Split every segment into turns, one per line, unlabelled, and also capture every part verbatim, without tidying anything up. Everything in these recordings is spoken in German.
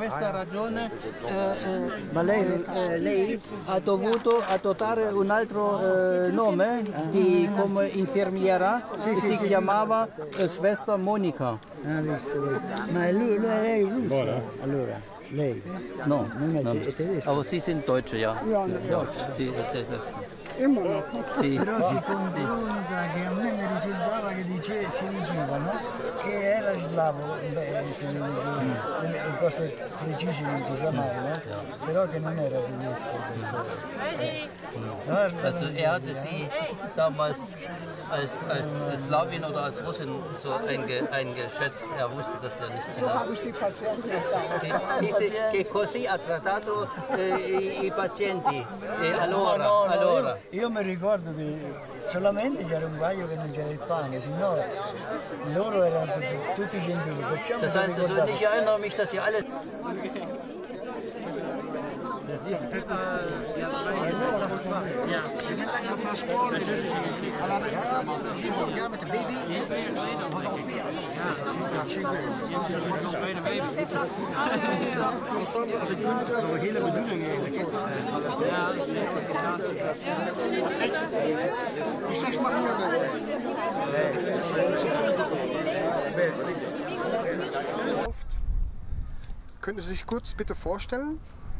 questa ragione eh, eh, Ma lei, eh, lei ha dovuto adottare un altro eh, nome di, come infermiera, che si chiamava eh, Schwester Monika.
Ah, visto, visto. Ma è lui, lui, lei è russo? Allora, lei?
No,
Non è,
no.
è tedesco?
Aber Sie sind Deutsche, ja.
Ja,
Ja, Sie, das ist,
immer noch.
Sie,
Però si confronta che a me mi risultava che dice, si dicevano che era slavo, beh, se ne le cose precise non si sa mai, no? Però che non era tedesco.
Also er hatte sie damals als, als Slawin oder als Russin so einge, eingeschätzt. Er wusste das ja nicht
So
genau.
habe ich die Patienten gesagt.
Dice che così ha trattato eh, i, i pazienti. E
No,
allora,
no, no,
allora.
io, io mi ricordo che solamente c'era un paio che non c'era il pane, sennò loro erano tutti, tutti gentili. Perciò mi
Das
sono
heißt, also,
ricordato.
ich erinnere mich, dass ihr alle...
Een hele bedoeling eigenlijk.
Könnten Sie sich kurz bitte vorstellen?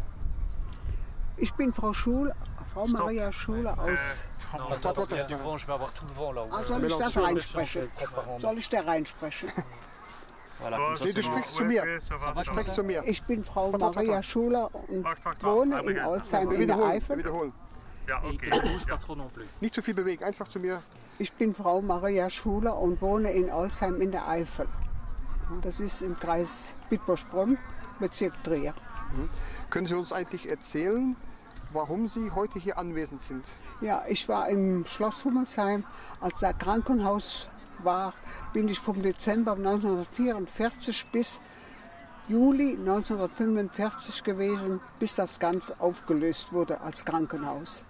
Ich bin Frau Schul, Frau
Stop.
Maria Schuler aus.
Attends, attends,
Du vent, je vais avoir tout le vent là-haut.
Ah, soll ich das reinsprechen? Soll ich da reinsprechen?
Voilà, comme ça,
Nee, du
c'est bon.
sprichst zu mir. Du sprichst zu mir.
Ich bin Frau
Warte, warte,
Maria
warte.
Schuler und
Wacht, wacht, wacht.
wohne
Laat
in
beginnen.
Olsheim
Wir
in der
wiederholen, wir
Eifel.
wiederholen.
Ja,
Et
oké.
que ne bouge pas trop non plus.
Nicht zu viel bewegen, einfach zu mir.
Ich bin Frau Maria Schuler und wohne in Olsheim in der Eifel. Das ist im Kreis Bitburg-Sprünn, Bezirk Trier.
Können Sie uns eigentlich erzählen, warum Sie heute hier anwesend sind?
Ja, ich war im Schloss Hummelsheim. Als das Krankenhaus war, bin ich vom Dezember neunzehnhundertvierundvierzig bis Juli neunzehnhundertfünfundvierzig gewesen, bis das Ganze aufgelöst wurde als Krankenhaus.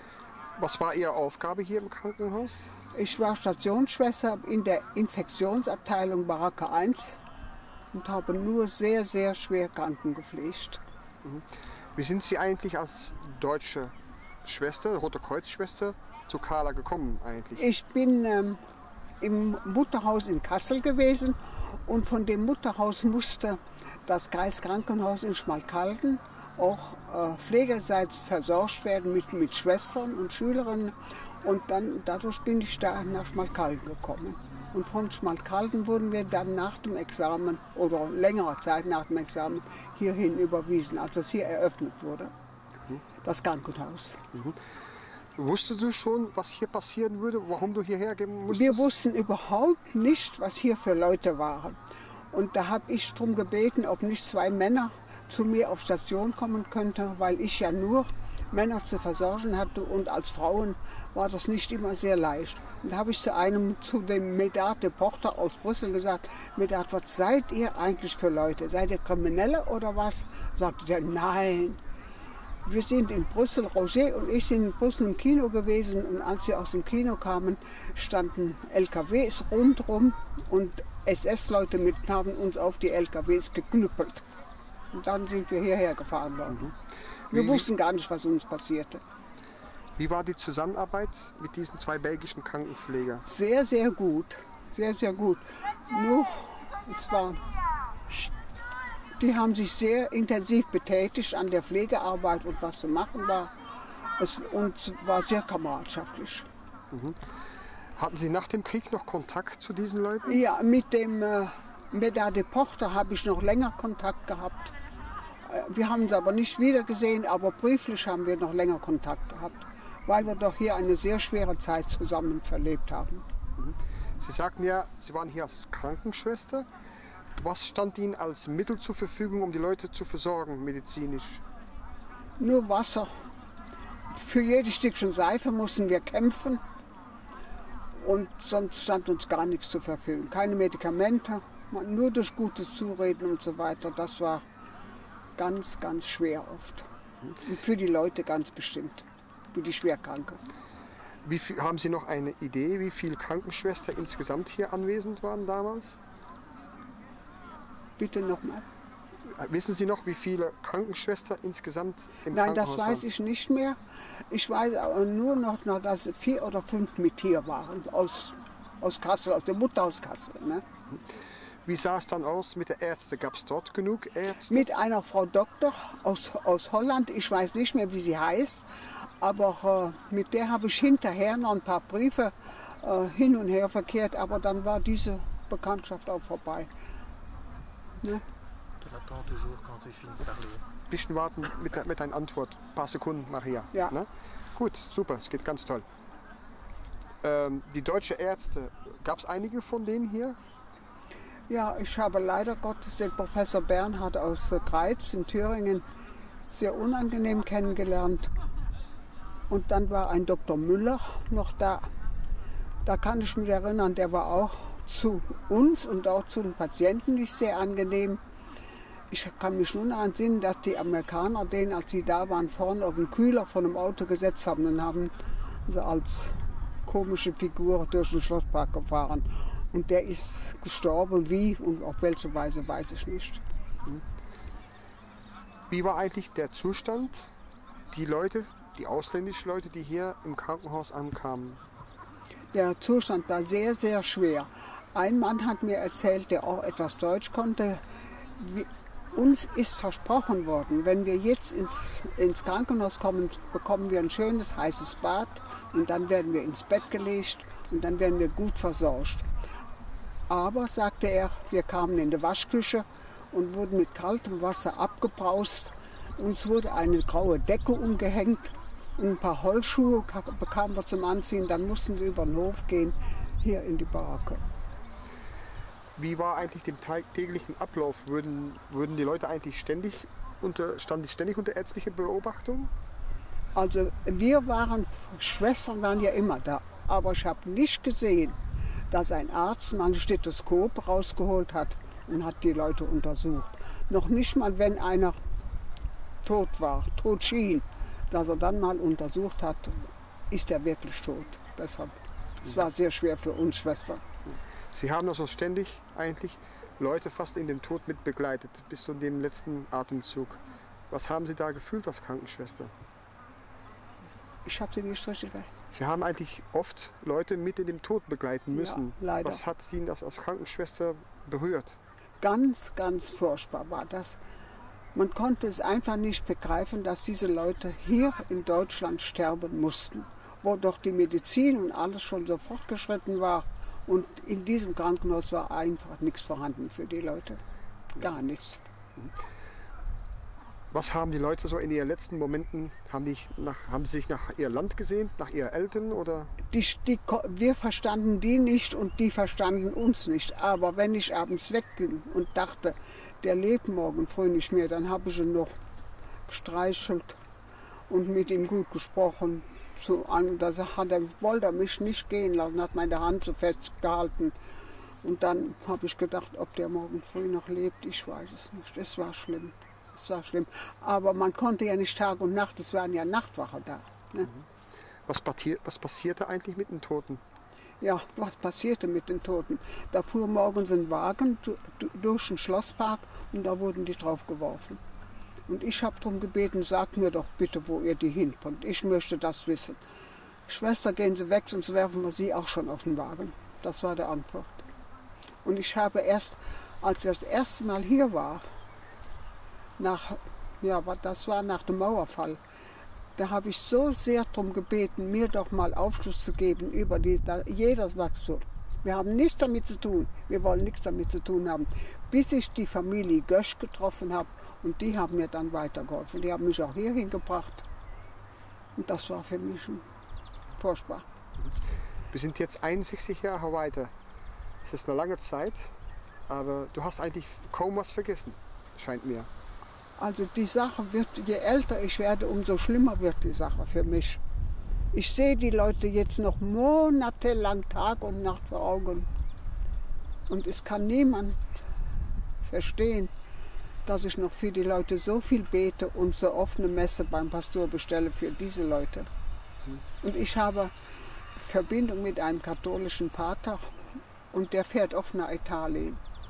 Was war Ihre Aufgabe hier im Krankenhaus?
Ich war Stationsschwester in der Infektionsabteilung Baracke eins und habe nur sehr, sehr schwer Kranken gepflegt.
Wie sind Sie eigentlich als deutsche Schwester, Rote Kreuz-Schwester, zu Carla gekommen eigentlich?
Ich bin ähm, im Mutterhaus in Kassel gewesen und von dem Mutterhaus musste das Kreiskrankenhaus in Schmalkalden auch äh, pflegerseits versorgt werden mit, mit Schwestern und Schülerinnen. Und dann, dadurch bin ich da nach Schmalkalden gekommen. Und von Schmalkalden wurden wir dann nach dem Examen oder längerer Zeit nach dem Examen hierhin überwiesen, als es hier eröffnet wurde, das Krankenhaus.
Wusstest du schon, was hier passieren würde, warum du hierher gehen musstest?
Wir wussten überhaupt nicht, was hier für Leute waren. Und da habe ich darum gebeten, ob nicht zwei Männer zu mir auf Station kommen könnten, weil ich ja nur Männer zu versorgen hatte und als Frauen war das nicht immer sehr leicht. Und da habe ich zu einem, zu dem Medard de Porter aus Brüssel gesagt, Medard, was seid ihr eigentlich für Leute? Seid ihr Kriminelle oder was? Sagte der, nein. Wir sind in Brüssel, Roger und ich sind in Brüssel im Kino gewesen und als wir aus dem Kino kamen, standen L K Ws rundherum und S S-Leute mit haben uns auf die L K Ws geknüppelt. Und dann sind wir hierher gefahren worden. Wir
Wie-
wussten gar nicht, was uns passierte.
Wie war die Zusammenarbeit mit diesen zwei belgischen Krankenpflegern?
Sehr, sehr gut. Sehr, sehr gut. Nur, es war, die haben sich sehr intensiv betätigt an der Pflegearbeit und was zu machen war. Es, und es war sehr kameradschaftlich.
Hatten Sie nach dem Krieg noch Kontakt zu diesen Leuten?
Ja, mit dem äh, Medard de Porter habe ich noch länger Kontakt gehabt. Äh, Wir haben es aber nicht wieder gesehen, aber brieflich haben wir noch länger Kontakt gehabt, weil wir doch hier eine sehr schwere Zeit zusammen verlebt haben.
Sie sagten ja, Sie waren hier als Krankenschwester. Was stand Ihnen als Mittel zur Verfügung, um die Leute zu versorgen, medizinisch?
Nur Wasser. Für jedes Stückchen Seife mussten wir kämpfen und sonst stand uns gar nichts zur Verfügung. Keine Medikamente, nur durch gutes Zureden und so weiter. Das war ganz, ganz schwer oft. Und für die Leute ganz bestimmt, für die Schwerkranken.
Wie viel, haben Sie noch eine Idee, wie viele Krankenschwestern insgesamt hier anwesend waren damals?
Bitte nochmal.
Wissen Sie noch, wie viele Krankenschwestern insgesamt im
Nein,
Krankenhaus
das weiß
waren?
ich nicht mehr. Ich weiß aber nur noch, noch dass vier oder fünf mit hier waren, aus, aus Kassel, aus dem Mutterhaus Kassel. Ne?
Wie sah es dann aus mit den Ärzten? Gab es dort genug Ärzte?
Mit einer Frau Doktor aus, aus Holland, ich weiß nicht mehr, wie sie heißt, aber äh, mit der habe ich hinterher noch ein paar Briefe äh, hin und her verkehrt, aber dann war diese Bekanntschaft auch vorbei. Ne?
On attend toujours quand tu finis de parler.
Bisschen warten mit, der, mit deiner Antwort. Ein paar Sekunden, Maria.
Ja.
Ne? Gut, super, es geht ganz toll. Ähm, die deutschen Ärzte, gab es einige von denen hier?
Ja, ich habe leider Gottes den Professor Bernhard aus äh, Greiz in Thüringen sehr unangenehm kennengelernt. Und dann war ein Doktor Müller noch da. Da kann ich mich erinnern, der war auch zu uns und auch zu den Patienten nicht sehr angenehm. Ich kann mich nur daran erinnern, dass die Amerikaner den, als sie da waren, vorne auf den Kühler von einem Auto gesetzt haben und haben sie als komische Figur durch den Schlosspark gefahren. Und der ist gestorben. Wie und auf welche Weise, weiß ich nicht.
Wie war eigentlich der Zustand, die Leute, die ausländischen Leute, die hier im Krankenhaus ankamen?
Der Zustand war sehr, sehr schwer. Ein Mann hat mir erzählt, der auch etwas Deutsch konnte, wie, uns ist versprochen worden, wenn wir jetzt ins, ins Krankenhaus kommen, bekommen wir ein schönes heißes Bad und dann werden wir ins Bett gelegt und dann werden wir gut versorgt. Aber, sagte er, wir kamen in die Waschküche und wurden mit kaltem Wasser abgebraust. Uns wurde eine graue Decke umgehängt und ein paar Holzschuhe bekamen wir zum Anziehen. Dann mussten wir über den Hof gehen, hier in die Baracke.
Wie war eigentlich dem täglichen Ablauf? Würden, würden die Leute eigentlich ständig unter, standen die ständig unter ärztlicher Beobachtung?
Also wir waren, Schwestern waren ja immer da, aber ich habe nicht gesehen, dass ein Arzt mal ein Stethoskop rausgeholt hat und hat die Leute untersucht. Noch nicht mal, wenn einer tot war, tot schien, dass er dann mal untersucht hat, ist er wirklich tot. Deshalb, es war sehr schwer für uns Schwestern.
Sie haben also ständig eigentlich Leute fast in dem Tod mit begleitet, bis zu dem letzten Atemzug. Was haben Sie da gefühlt als Krankenschwester?
Ich habe sie nicht richtig gehört.
Sie haben eigentlich oft Leute mit in dem Tod begleiten müssen.
Ja, leider.
Was hat Sie das als Krankenschwester berührt?
Ganz, ganz furchtbar war das. Man konnte es einfach nicht begreifen, dass diese Leute hier in Deutschland sterben mussten, wo doch die Medizin und alles schon so fortgeschritten war. Und in diesem Krankenhaus war einfach nichts vorhanden für die Leute. Gar nichts.
Was haben die Leute so in ihren letzten Momenten, haben, die nach, haben sie sich nach ihr Land gesehen, nach ihren Eltern? Oder?
Die, die, wir verstanden die nicht und die verstanden uns nicht. Aber wenn ich abends wegging und dachte, der lebt morgen früh nicht mehr, dann habe ich ihn noch gestreichelt und mit ihm gut gesprochen. So an, da hat er, wollte er mich nicht gehen lassen, hat meine Hand so festgehalten. Und dann habe ich gedacht, ob der morgen früh noch lebt, ich weiß es nicht. Es war schlimm. Es war schlimm. Aber man konnte ja nicht Tag und Nacht, es waren ja Nachtwache da. Ne?
Was, was passierte eigentlich mit den Toten?
Ja, was passierte mit den Toten? Da fuhr morgens ein Wagen durch den Schlosspark und da wurden die draufgeworfen. Und ich habe darum gebeten, sagt mir doch bitte, wo ihr die hinbringt. Ich möchte das wissen. Schwester, gehen Sie weg, sonst werfen wir Sie auch schon auf den Wagen. Das war die Antwort. Und ich habe erst, als ich das erste Mal hier war, nach, ja, das war nach dem Mauerfall, da habe ich so sehr darum gebeten, mir doch mal Aufschluss zu geben über die, da, jeder sagt so, wir haben nichts damit zu tun, wir wollen nichts damit zu tun haben, bis ich die Familie Gösch getroffen habe und die haben mir dann weitergeholfen, die haben mich auch hier hingebracht und das war für mich furchtbar.
Wir sind jetzt einundsechzig Jahre weiter, es ist eine lange Zeit, aber du hast eigentlich kaum was vergessen, scheint mir.
Also die Sache wird, je älter ich werde, umso schlimmer wird die Sache für mich. Ich sehe die Leute jetzt noch monatelang Tag und Nacht vor Augen. Und es kann niemand verstehen, dass ich noch für die Leute so viel bete und so oft eine Messe beim Pastor bestelle für diese Leute. Und ich habe Verbindung mit einem katholischen Pater und der fährt oft nach Italien.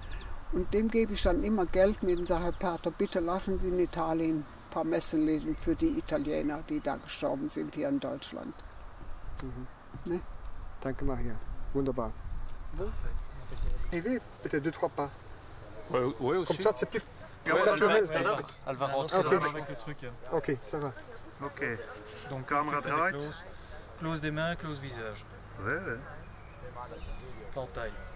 Und dem gebe ich dann immer Geld mit und sage, Herr Pater, bitte lassen Sie in Italien ein paar Messen lesen für die Italiener, die da gestorben sind hier in Deutschland.
Mhm.
Ne?
Danke, Maria. Wunderbar. Et oui, peut-être deux, trois pas.
Ouais, ouais, aussi.
Comme ça, c'est plus
Ouais, elle,
naturel.
va, elle va- elle va rentrer
Ok.
là avec le truc.
Ok, ça va.
Ok.
Donc,
Camera
tu fais des
draait.
close, close des mains, close visage.
Ouais, ouais.
Plan taille.